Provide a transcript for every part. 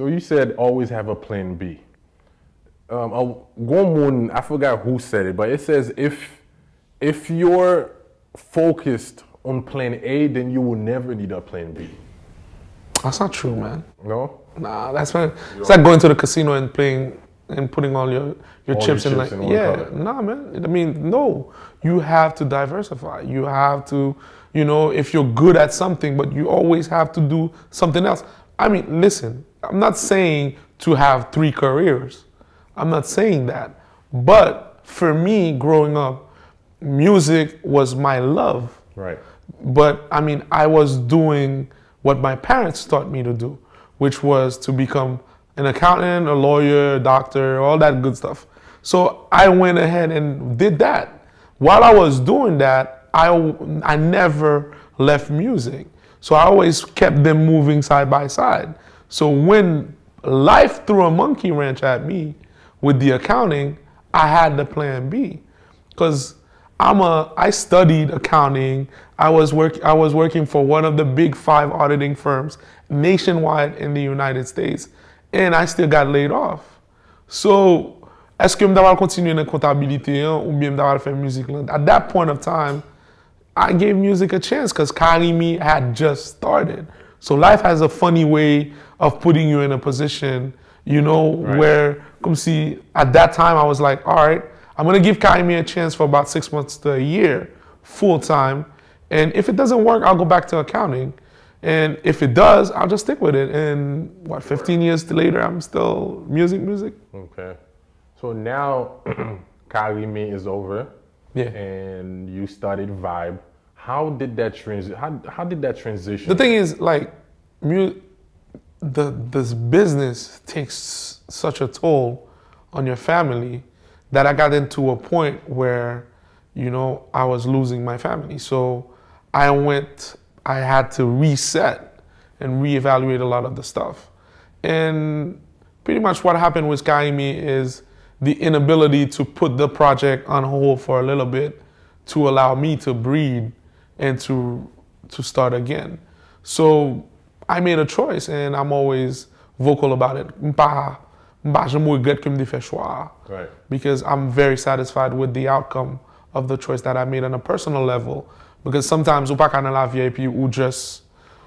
So you said always have a plan B. I forgot who said it, but it says if you're focused on plan A, then you will never need a plan B. That's not true, man. No? Nah, that's fine. It's like going to the casino and playing and putting all your chips in, like, yeah, nah, man. I mean, no. You have to diversify. You have to, you know, if you're good at something, but you always have to do something else. I mean, listen, I'm not saying to have 3 careers. I'm not saying that. But for me, growing up, music was my love. Right. But I mean, I was doing what my parents taught me to do, which was to become an accountant, a lawyer, a doctor, all that good stuff. So I went ahead and did that. While I was doing that, I never left music. So I always kept them moving side by side. So when life threw a monkey wrench at me with the accounting, I had the plan B. Because I studied accounting. I was working for one of the big 5 auditing firms nationwide in the United States, and I still got laid off. So, est-ce que je vais continuer dans la comptabilité ou bien je vais faire musique? At that point of time, I gave music a chance because Karimi had just started. So life has a funny way of putting you in a position, you know, right, where, comme si, at that time I was like, all right, I'm going to give Karimi a chance for about 6 months to a year, full time. And if it doesn't work, I'll go back to accounting. And if it does, I'll just stick with it. And what, 15 years later, I'm still music. Okay. So now Karimi is over. Yeah. And you started Vibe. How did that transition? The thing is, like, this business takes such a toll on your family that I got into a point where, you know, I was losing my family. So I had to reset and reevaluate a lot of the stuff. And pretty much what happened with Karimi is the inability to put the project on hold for a little bit to allow me to breathe and to start again. So I made a choice, and I'm always vocal about it. Right. Because I'm very satisfied with the outcome of the choice that I made on a personal level. Because sometimes ou pa ka nan la vie puis ou just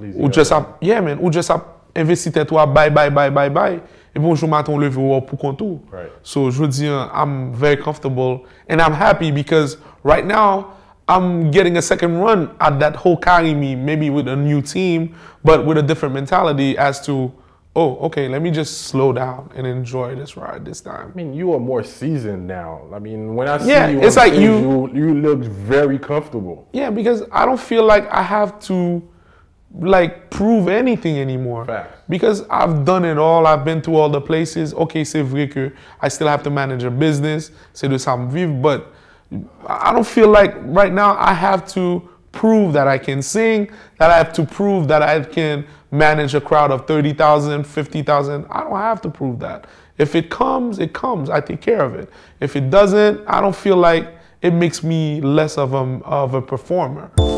investi tête ou bye. Et bon jour matin lever ou pour kontou. Right. So je veux dire, I'm very comfortable and I'm happy because right now I'm getting a second run at that whole Karimi, maybe with a new team, but with a different mentality as to, oh, okay, let me just slow down and enjoy this ride this time. I mean, you are more seasoned now. I mean, when I see you, it's like stage, you look very comfortable. Yeah, because I don't feel like I have to like prove anything anymore. Facts. Because I've done it all. I've been to all the places. Okay, c'est vrai que I still have to manage a business. C'est de ça me vivre, but I don't feel like right now I have to prove that I can sing, that I have to prove that I can manage a crowd of 30,000, 50,000. I don't have to prove that. If it comes, it comes. I take care of it. If it doesn't, I don't feel like it makes me less of a performer.